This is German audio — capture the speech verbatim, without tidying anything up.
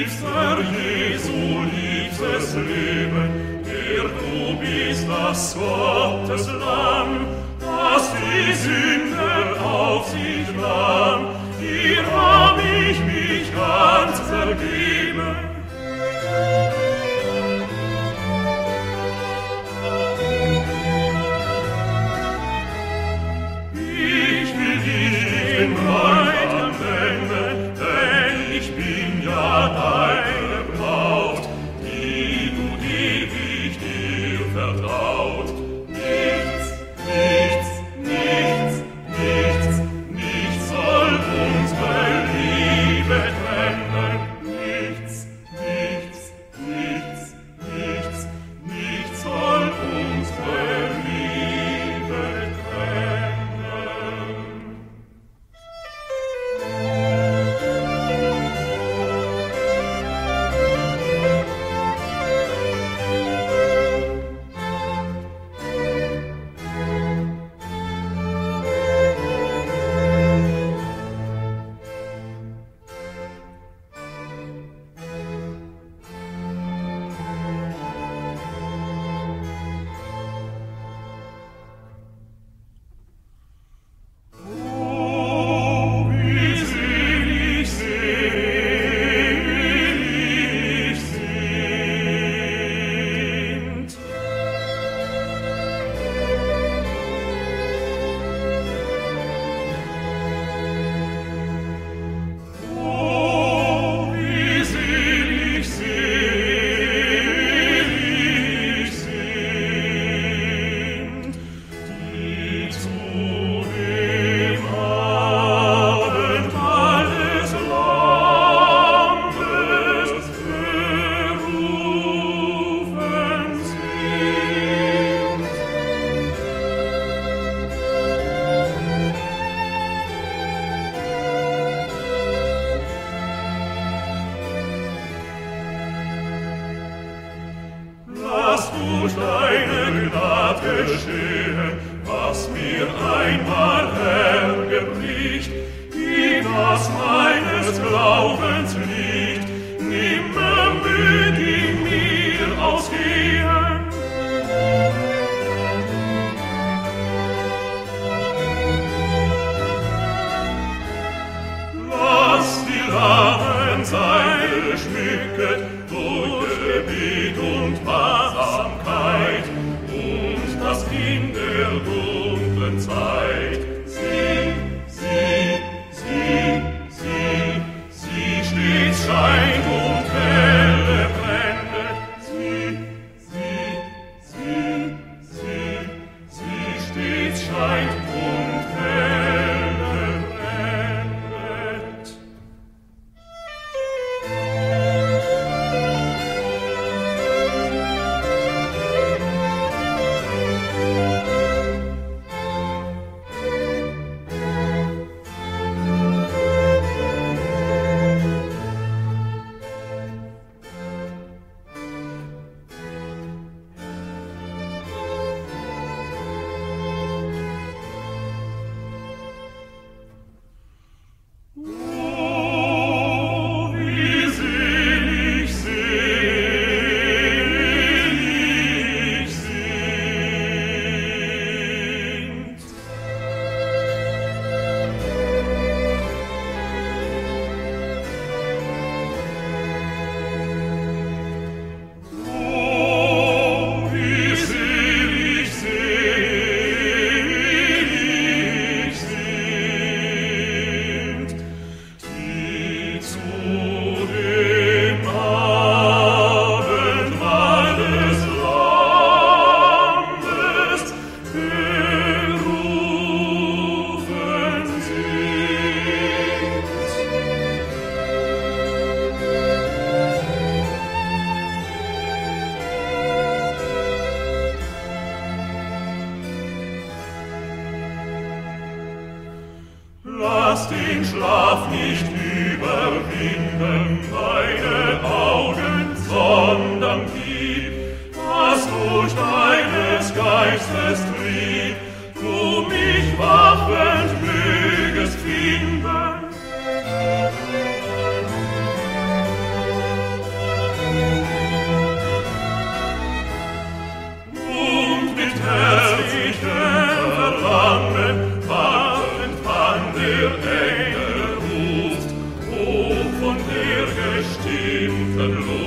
liebster Jesu, liebstes Leben, der du bist das Gottes Lamm, das die Sünde auf sich nahm, dir hab ich mich ganz vergeben. Ich will dich in Freuden nennen, denn ich bin ja deine Braut, die du ewig dir vertraut. Nichts, nichts, nichts, nichts, nichts soll unsere Liebe trennen. Nichts, nichts, nichts, nichts, nichts soll unsere Liebe trennen. Oh, wie selig, selig sind. Oh, wie selig, selig sind, die zu dem Abendmahl des Lammes berufen sind. Lass durch deine Gnade geschehen, was mir einmal hergebricht, die das meines Glaubens liegt, nimmer mög in mir ausgehen. Lass die lahmen Seile schmücken durch Gebet und Wachsamkeit und das in der dunklen Zeit. Sieh, sieh, sieh, sieh, sieh stets scheint und helle brennet. Sieh, sieh, sieh, sieh, sieh stets scheint und helle brennet. Oh, wie selig, selig sind. Oh, wie selig, selig sind, die zu dem Abendmahl des Lammes berufen sind. Lass den Schlaf nicht überwinden deine Augen, sondern gib, was durch deines Geistes Trieb du mich wachend mögest finden. Grenzenlos